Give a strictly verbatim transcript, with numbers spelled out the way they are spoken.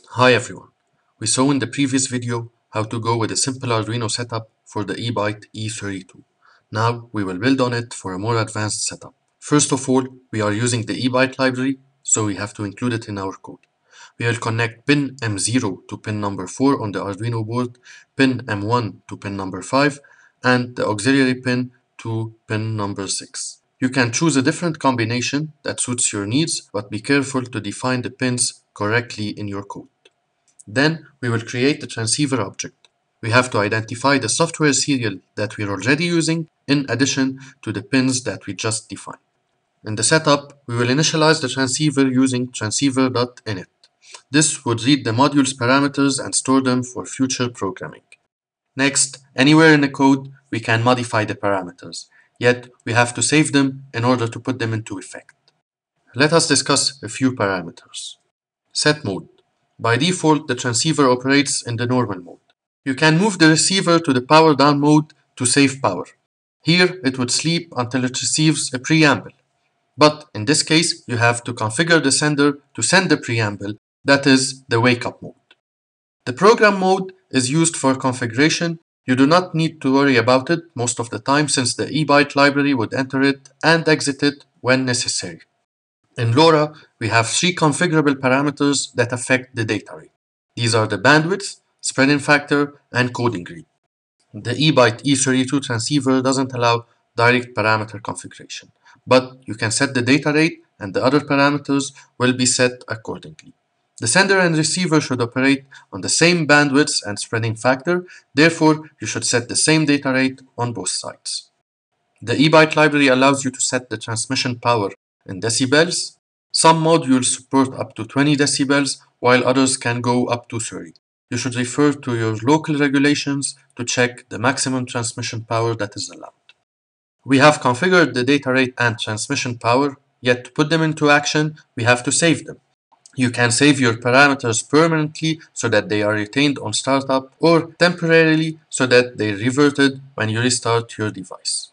Hi everyone. We saw in the previous video how to go with a simple Arduino setup for the eByte E thirty-two. Now we will build on it for a more advanced setup. First of all, we are using the eByte library, so we have to include it in our code. We will connect pin M zero to pin number four on the Arduino board, pin M one to pin number five, and the auxiliary pin to pin number six. You can choose a different combination that suits your needs, but be careful to define the pins correctly in your code. Then we will create the transceiver object. We have to identify the software serial that we're already using in addition to the pins that we just defined. In the setup, we will initialize the transceiver using transceiver.init. This would read the module's parameters and store them for future programming. Next, anywhere in the code, we can modify the parameters, yet we have to save them in order to put them into effect. Let us discuss a few parameters. Set mode. By default, the transceiver operates in the normal mode. You can move the receiver to the power down mode to save power. Here, it would sleep until it receives a preamble. But in this case, you have to configure the sender to send the preamble, that is, the wake up mode. The program mode is used for configuration. You do not need to worry about it most of the time since the eByte library would enter it and exit it when necessary. In LoRa, we have three configurable parameters that affect the data rate. These are the bandwidth, spreading factor, and coding rate. The eByte E thirty-two transceiver doesn't allow direct parameter configuration, but you can set the data rate and the other parameters will be set accordingly. The sender and receiver should operate on the same bandwidth and spreading factor, therefore you should set the same data rate on both sides. The eByte library allows you to set the transmission power in decibels. Some modules support up to twenty decibels, while others can go up to thirty. You should refer to your local regulations to check the maximum transmission power that is allowed. We have configured the data rate and transmission power, yet to put them into action, we have to save them. You can save your parameters permanently so that they are retained on startup, or temporarily so that they are reverted when you restart your device.